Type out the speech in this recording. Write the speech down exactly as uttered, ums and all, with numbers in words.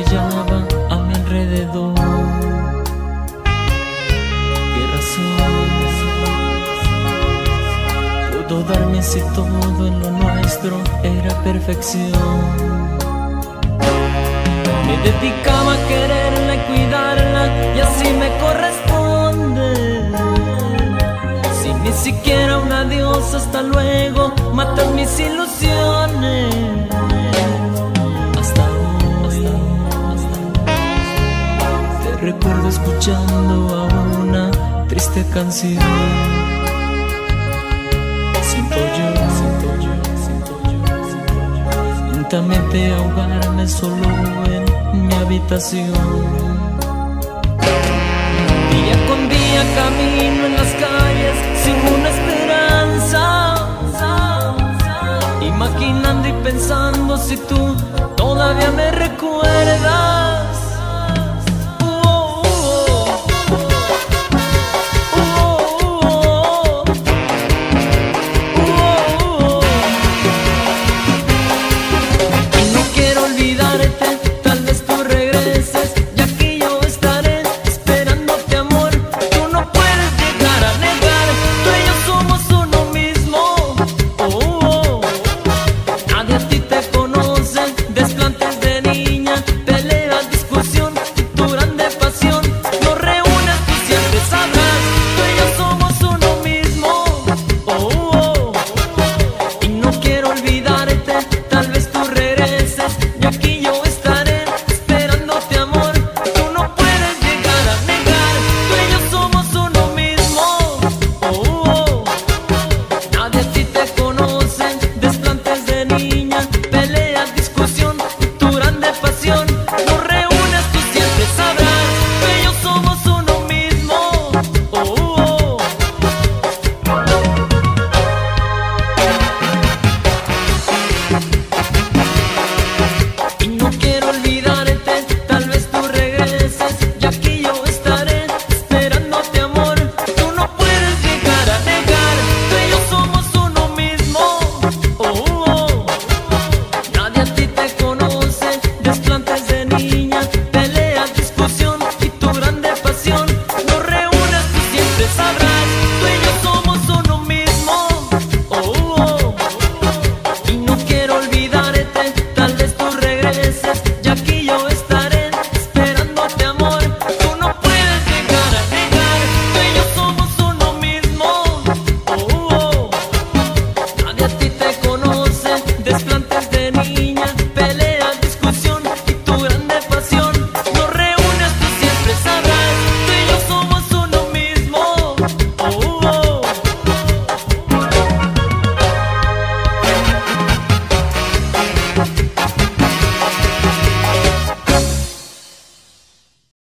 brillaba a mi alrededor. ¿Qué razón pudo darme si todo en lo nuestro era perfección? Me dedicaba a quererla y cuidarla, y así me corresponde. Sin ni siquiera un adiós, hasta luego, matan mis ilusiones. Hasta hoy, hasta hoy te recuerdo escuchando a una triste canción. Siento yo, siento yo, siento yo, siento yo lentamente ahogarme solo en mi habitación. Día con día camino en las calles sin una esperanza, imaginando y pensando si tú todavía me recuerdas.